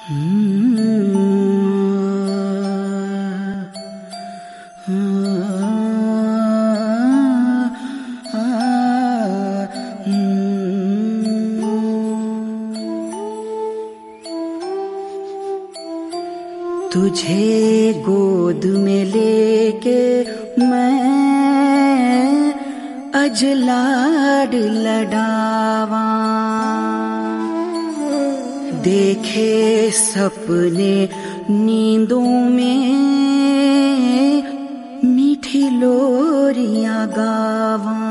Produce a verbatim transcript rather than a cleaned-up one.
तुझे गोद में लेके मैं अज लाड लडावा, देखे सपने नींदों में मीठी लोरियां गावा।